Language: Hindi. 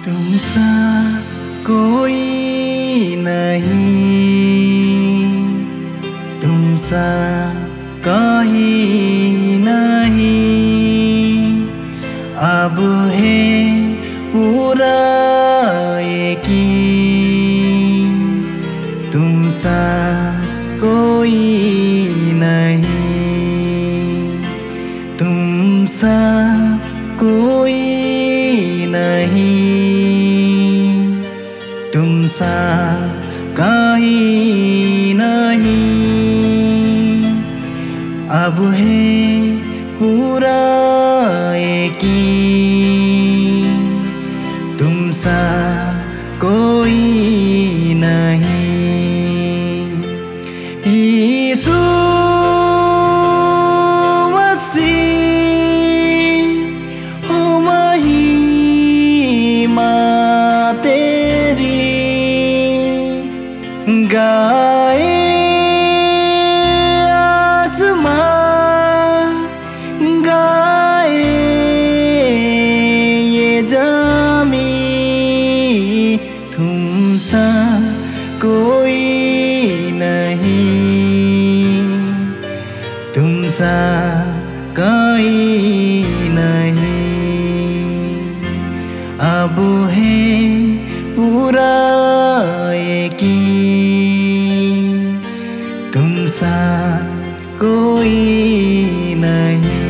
तुमसा कोई नहीं, तुमसा कहीं नहीं। अब है पूरा यकीन, तुमसा कोई नहीं, तुमसा कोई नहीं, तुमसा कहीं नहीं। अब है पूरा यकीन, तुमसा कोई नहीं। यीशु मसीह हो महिमा तेरी, गाए आसमां, गाए ये ज़मीं। तुमसा कोई नहीं, तुमसा कोई नहीं। अब है पूरा यकीन, तुमसा कोई नहीं।